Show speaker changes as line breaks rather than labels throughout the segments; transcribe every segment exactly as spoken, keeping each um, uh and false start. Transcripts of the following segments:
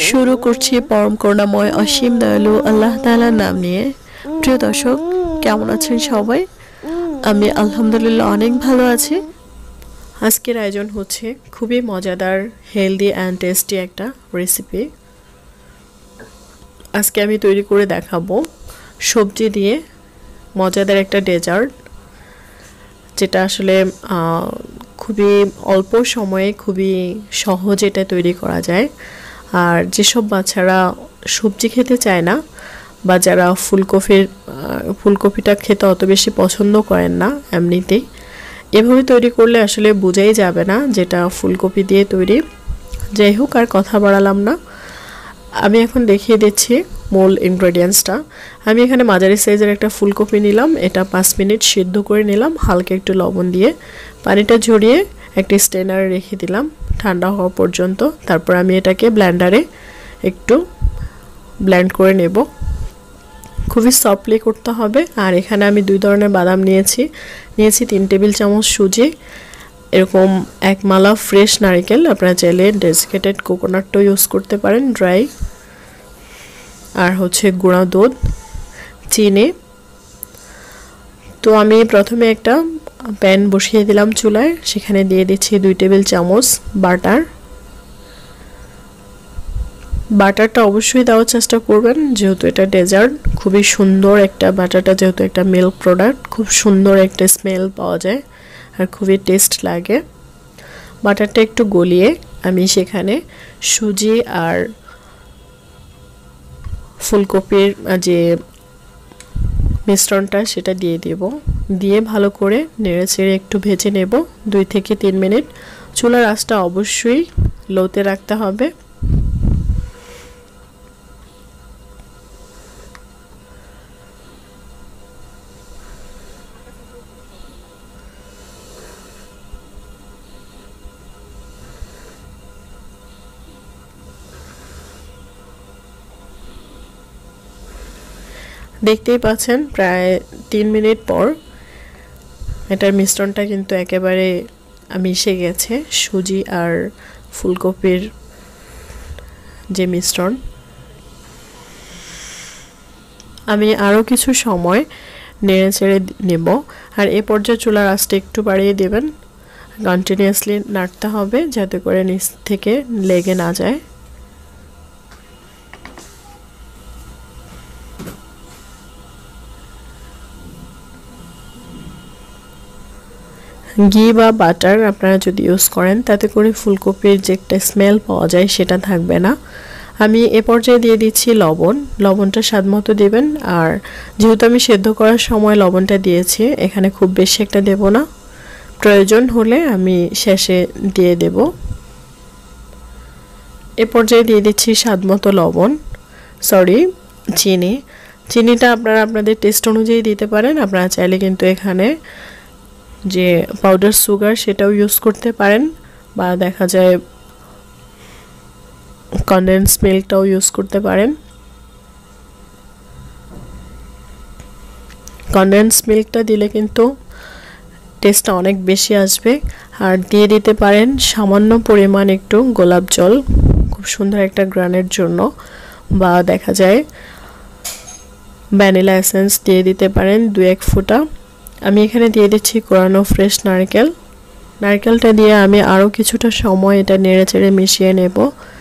শুরু করছি পরম করুণাময় অসীম দয়ালু আল্লাহ তাআলার নাম নিয়ে। প্রিয় দর্শক, কেমন আছেন সবাই? আমি আলহামদুলিল্লাহ অনেক ভালো আছি। আজকের আয়োজন হচ্ছে খুবই মজাদার, হেলদি অ্যান্ড টেস্টি একটা রেসিপি। আজকে আমি তৈরি করে দেখাবো সবজি দিয়ে মজাদার একটা ডেজার্ট, যেটা আসলে খুবই অল্প সময়ে খুবই সহজে এটা তৈরি করা যায়। আর যেসব বাচ্চারা সবজি খেতে চায় না বা যারা ফুলকপির ফুলকপিটা খেতে অত বেশি পছন্দ করেন না, এমনিতেই এভাবে তৈরি করলে আসলে বোঝাই যাবে না যেটা ফুলকপি দিয়ে তৈরি। যাই হোক, আর কথা বাড়ালাম না, আমি এখন দেখিয়ে দিচ্ছি মূল ইনগ্রেডিয়েন্টসটা। আমি এখানে মাঝারি সাইজের একটা ফুলকপি নিলাম, এটা পাঁচ মিনিট সিদ্ধ করে নিলাম হালকা একটু লবণ দিয়ে। পানিটা ঝরিয়ে একটা স্ট্রেনারে রেখে দিলাম ঠান্ডা হওয়া পর্যন্ত। তারপর আমি এটাকে ব্লেন্ডারে একটু ব্লেন্ড করে নেব, খুবই সফটলি করতে হবে। আর এখানে আমি দুই ধরনের বাদাম নিয়েছি নিয়েছি তিন টেবিল চামচ সুজি, এরকম এক মালা ফ্রেশ নারকেল, আপনারা চাইলে ডেসিকেটেড কোকোনাটও ইউজ করতে পারেন ড্রাই, আর হচ্ছে গুঁড়া দুধ, চিনি। তো আমি প্রথমে একটা প্যান বসিয়ে দিলাম চুলায়, সেখানে দিয়ে দিচ্ছি দুই টেবিল চামচ বাটার। বাটারটা অবশ্যই দেওয়ার চেষ্টা করবেন, যেহেতু এটা ডেজার্ট। খুবই সুন্দর একটা বাটারটা, যেহেতু একটা মিল্ক প্রোডাক্ট, খুব সুন্দর একটা স্মেল পাওয়া যায় আর খুবই টেস্ট লাগে। বাটারটা একটু গলিয়ে আমি সেখানে সুজি আর ফুলকপির যে মিশ্রণটা সেটা দিয়ে দেব, দিয়ে ভালো করে নেড়েচেড়ে একটু ভেজে নেব দুই থেকে তিন মিনিট। চুলার আঁচটা অবশ্যই লোতে রাখতে হবে। দেখতেই পাচ্ছেন প্রায় তিন মিনিট পর এটার মিশ্রণটা কিন্তু একেবারে মিশে গেছে, সুজি আর ফুলকপির যে মিশ্রণ। আমি আরও কিছু সময় নেড়ে চেড়ে নেব, আর এ পর্যায়ে চুলার আঁচটা একটু বাড়িয়ে দেবেন। কন্টিনিউয়াসলি নাড়তে হবে যাতে করে নিচ থেকে লেগে না যায়। ঘি বা বাটার আপনারা যদি ইউজ করেন, তাতে করে ফুলকপির যে একটা স্মেল পাওয়া যায় সেটা থাকবে না। আমি এ পর্যায়ে দিয়ে দিচ্ছি লবণ, লবণটা স্বাদ মতো দেবেন। আর যেহেতু আমি সেদ্ধ করার সময় লবণটা দিয়েছি, এখানে খুব বেশি একটা দেব না, প্রয়োজন হলে আমি শেষে দিয়ে দেব। এ পর্যায়ে দিয়ে দিচ্ছি স্বাদ মতো লবণ, সরি চিনি। চিনিটা আপনারা আপনাদের টেস্ট অনুযায়ী দিতে পারেন। আপনারা চাইলে কিন্তু এখানে যে পাউডার সুগার সেটাও ইউজ করতে পারেন, বা দেখা যায় কনডেন্স মিল্কটাও ইউজ করতে পারেন। কনডেন্স মিল্কটা দিলে কিন্তু টেস্টটা অনেক বেশি আসবে। আর দিয়ে দিতে পারেন সামান্য পরিমাণ একটু গোলাপ জল, খুব সুন্দর একটা গ্রানের জন্য, বা দেখা যায় ভ্যানিলা এসেন্স দিয়ে দিতে পারেন দু এক ফোঁটা। আমি এখানে দিয়ে দিচ্ছি কোরানো ফ্রেশ নারকেল। নারকেলটা দিয়ে আমি আরও কিছুটা সময় এটা নেড়ে চেড়ে মিশিয়ে নেব।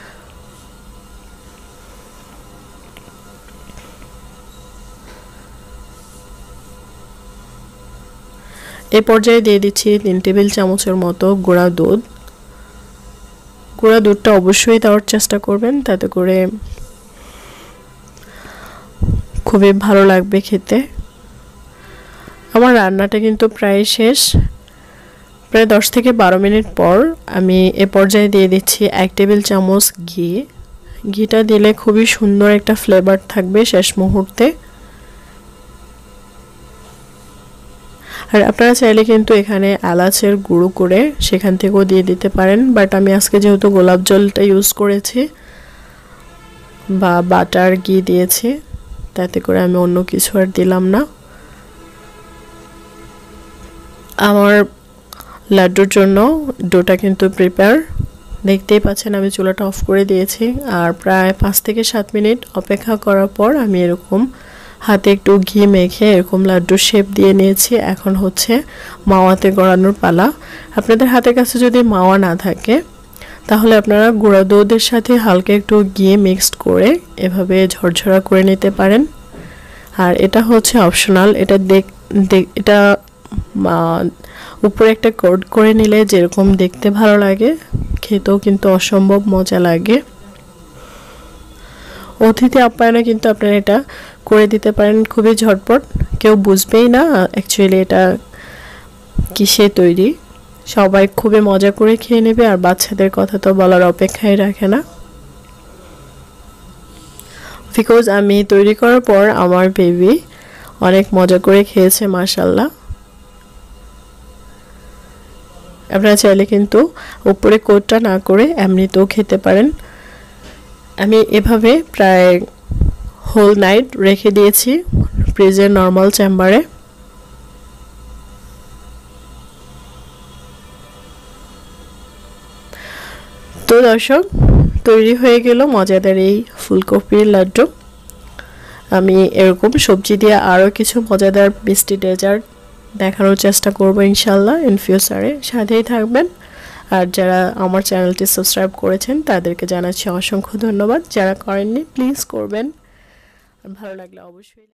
এ পর্যায়ে দিয়ে দিচ্ছি তিন টেবিল চামচের মতো গুঁড়া দুধ। গুঁড়া দুধটা অবশ্যই দেওয়ার চেষ্টা করবেন, তাতে করে খুবই ভালো লাগবে খেতে। আমার রান্নাটা কিন্তু প্রায় শেষ, প্রায় দশ থেকে বারো মিনিট পর আমি এ পর্যায়ে দিয়ে দিচ্ছি এক টেবিল চামচ ঘি। ঘিটা দিলে খুবই সুন্দর একটা ফ্লেভার থাকবে শেষ মুহূর্তে। আর আপনারা চাইলে কিন্তু এখানে এলাচের গুঁড়ো করে সেখান থেকেও দিয়ে দিতে পারেন, বাট আমি আজকে যেহেতু গোলাপ জলটা ইউজ করেছি বা বাটার ঘি দিয়েছি, তাতে করে আমি অন্য কিছু আর দিলাম না। আমার লাড্ডুর জন্য ডোটা কিন্তু প্রিপেয়ার, দেখতেই পাচ্ছেন আমি চুলাটা অফ করে দিয়েছি আর প্রায় পাঁচ থেকে সাত মিনিট অপেক্ষা করার পর আমি এরকম হাতে একটু ঘি মেখে এরকম লাড্ডুর শেপ দিয়ে নিয়েছি। এখন হচ্ছে মাওয়াতে গড়ানোর পালা। আপনাদের হাতের কাছে যদি মাওয়া না থাকে তাহলে আপনারা গুঁড়া দুধের সাথে হালকা একটু ঘি মিক্সড করে এভাবে ঝরঝরা করে নিতে পারেন। আর এটা হচ্ছে অপশনাল, এটা দেখ এটা উপরে একটা কোট করে নিলে যেরকম দেখতে ভালো লাগে খেতেও কিন্তু অসম্ভব মজা লাগে। অতিথি আপ্যায়নে কিন্তু আপনারা এটা করে দিতে পারেন খুবই ঝটপট, কেউ বুঝবেই না অ্যাকচুয়ালি এটা কিসে তৈরি। সবাই খুবই মজা করে খেয়ে নেবে আর বাচ্চাদের কথা তো বলার অপেক্ষাই রাখে না। বিকজ আমি তৈরি করার পর আমার বেবি অনেক মজা করে খেয়েছে মাশাআল্লাহ। আপনারা চাইলে কিন্তু উপরে কোটটা না করে এমনিতেও খেতে পারেন। আমি এভাবে প্রায় হোল নাইট রেখে দিয়েছি ফ্রিজের নর্মাল চেম্বারে। তো দর্শক, তৈরি হয়ে গেল মজাদার এই ফুলকপির লাড্ডু। আমি এরকম সবজি দিয়ে আরও কিছু মজাদার মিষ্টি ডেজার্ট দেখানোর চেষ্টা করব ইনশাল্লাহ ইন ফিউচারে। সাথেই থাকবেন। আর যারা আমার চ্যানেলটি সাবস্ক্রাইব করেছেন তাদেরকে জানাচ্ছি অসংখ্য ধন্যবাদ। যারা করেননি প্লিজ করবেন। ভালো লাগলে অবশ্যই